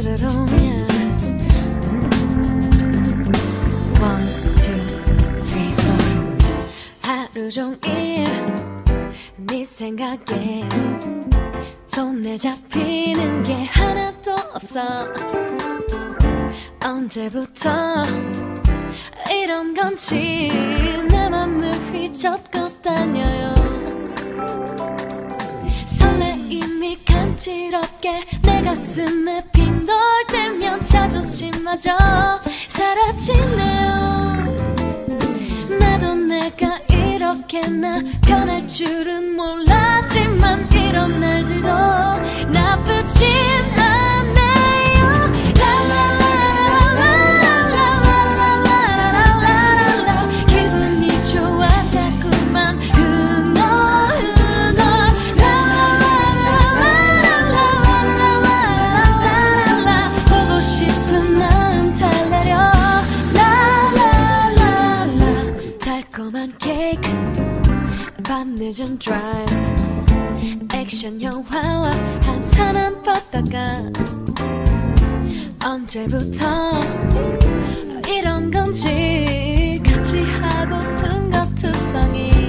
뚜루루루냐. One, two, three, four. 하루 종일 네 생각에 손에 잡히는 게 하나도 없어. 언제부터 이런 건지 내 맘을 휘젓고 다녀요. 설레임이 간지럽게 내 가슴에 빈돌대면 자존심마저 사라지네요. 나도 내가 이렇게나 변할 줄은 몰랐지만 이런 날들도 나쁘진 않네요. 라라라라라라라라라라라라 기분이 좋아 자꾸만 라라라라라라라라라라라라라 보고 싶은 마음 달래려. 라라라라 달콤한 케이크 밤늦은 드라이브 액션 영화와 한산한 바다가 언제부터 이런 건지 같이 하고픈 것 투성이.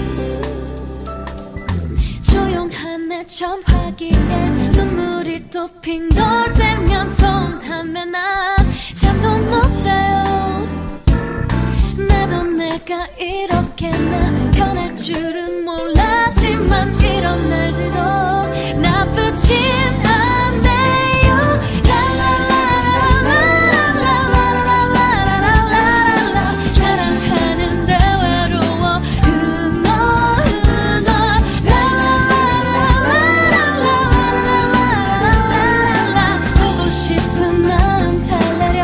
조용한 내 전화기에 눈물이 또 핑돌대면 서운함에 난 잠도 못 자요. 나도 내가 이렇게나 변할 줄은 몰랐지만 이런 날들도 나쁘진 않네요. 라라라라라라라라라라라라 사랑하는데 외로워 라라라라라라라라라라라라 보고 싶은 마음 달래려.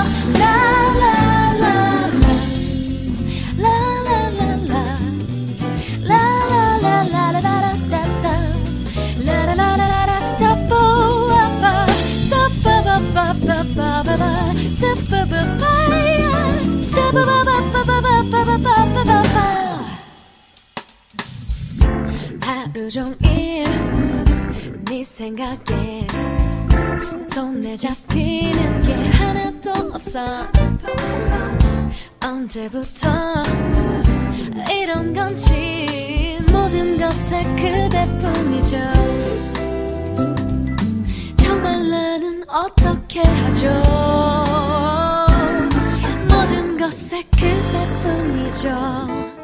하루 종일 네 생각에 손에 잡히는 게 하나도 없어. 언제부터 이런 건지 모든 것에 그대뿐이죠. 정말 나는 어떻게 하죠. 모든 것에 그대뿐이죠.